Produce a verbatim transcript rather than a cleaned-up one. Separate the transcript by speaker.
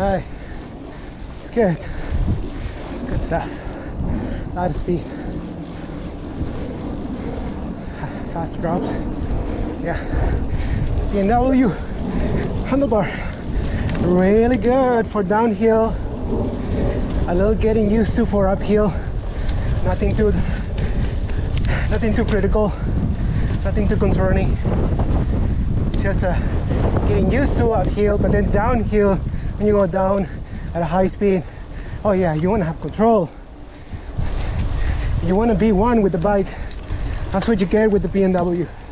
Speaker 1: right, it's good. Good stuff. A lot of speed. Fast drops. Yeah. P N W handlebar. Really good for downhill. A little getting used to for uphill. Nothing too, nothing too critical. Nothing too concerning. It's just uh, getting used to uphill, but then downhill, when you go down at a high speed, oh yeah, you want to have control. You want to be one with the bike. That's what you get with the P N W.